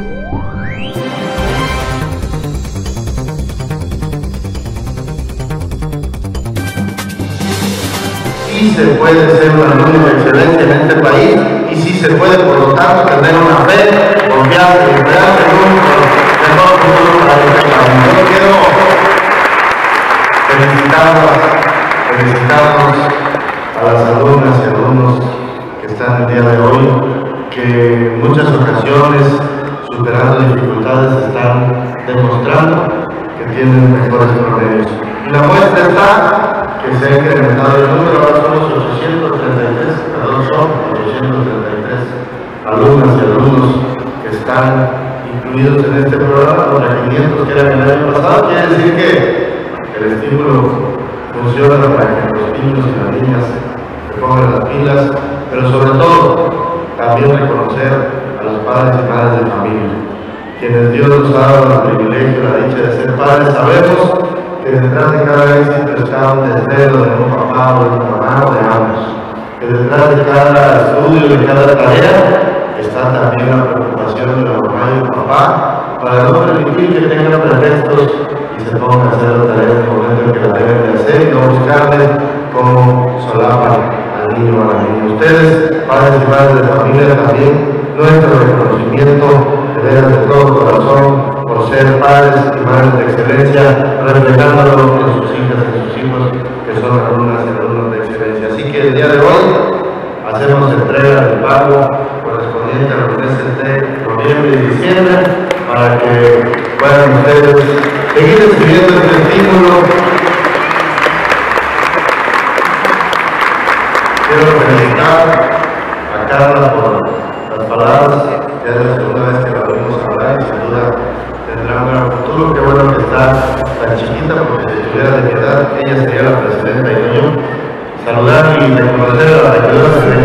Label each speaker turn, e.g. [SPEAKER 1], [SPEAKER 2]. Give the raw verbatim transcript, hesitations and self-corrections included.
[SPEAKER 1] Sí se puede ser un alumno de excelencia en este país y sí se puede, por lo tanto, tener una fe, confiar y crear en un mejor futuro para este país. Yo quiero felicitarlos, felicitarnos a las alumnas y alumnos que están el día de hoy, que en muchas ocasiones, superando dificultades, están demostrando que tienen mejores promedios. Y la muestra está que se ha incrementado el número, ahora somos ochocientos treinta y tres, perdón, son ochocientos treinta y tres alumnas y alumnos que están incluidos en este programa, contra quinientos que eran el año pasado. Quiere decir que el estímulo funciona para que los niños y las niñas se pongan las pilas, pero sobre todo también reconocer a los padres y madres de familia, quienes Dios nos ha dado el privilegio, la dicha de ser padres. Sabemos que detrás de cada éxito está un desvelo de un papá o de una mamá o de ambos, que detrás de cada estudio, de cada tarea, está también la preocupación de la mamá y el papá para no permitir que tengan pretextos y se pongan a hacer la tarea en el momento en que la deben de hacer y no buscarle cómo solapan al niño o a la niña. Ustedes, padres y madres de familia, también nuestro reconocimiento de veras de todo corazón por ser padres y madres de excelencia, reflejándolo en sus hijas y sus hijos que son alumnas y alumnos de excelencia. Así que el día de hoy hacemos entrega del pago correspondiente a los meses de noviembre y diciembre para que puedan ustedes seguir recibiendo este estímulo. Quiero felicitar a Carla por las palabras. Ya es la segunda vez que la oímos hablar y sin duda tendrá un gran futuro. Qué bueno que está tan chiquita, porque si estuviera de mi edad, ella sería la presidenta y no yo. Saludar y reconocer a la regidora